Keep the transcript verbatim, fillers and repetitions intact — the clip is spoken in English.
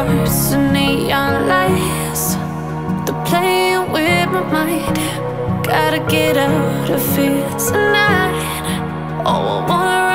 hearts and neon lights. They're playing with my mind. Gotta get out of here tonight. Oh, I wanna